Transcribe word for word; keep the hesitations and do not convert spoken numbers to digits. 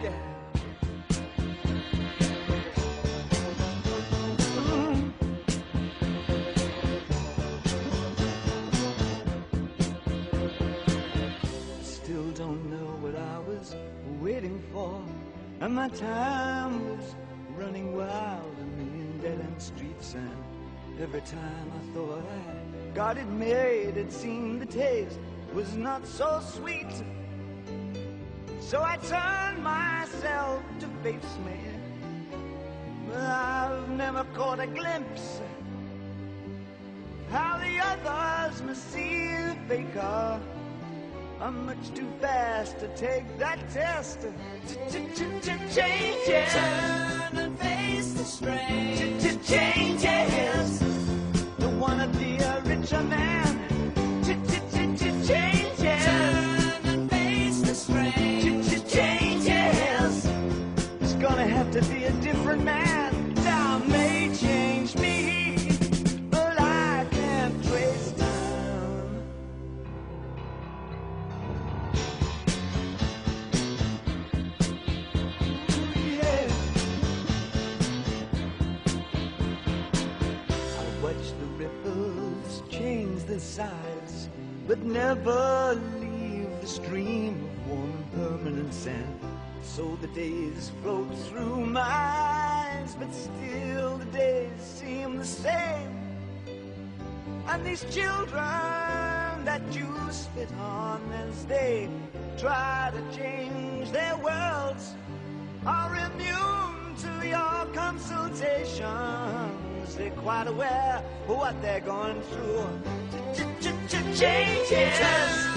Yeah. Still don't know what I was waiting for, and my time was running wild, a million dead-end streets, and every time I thought I got it made, it seemed the taste was not so sweet. So I turned myself to face me, but I've never caught a glimpse how the others must see the faker. I'm much too fast to take that test. Changes. Turn and face the strain. Changes. Don't wanna be a richer man. Changes. Turn and face the strain. Changes. It's gonna have to be a different man. Time may change me, but I can't trace time. Yeah. I watch the ripples change their size, but never leave the stream of warm permanent sand. So the days float through my eyes, but still the days seem the same. And these children that you spit on as they try to change their worlds are immune to your consultations. They're quite aware of what they're going through. Changes.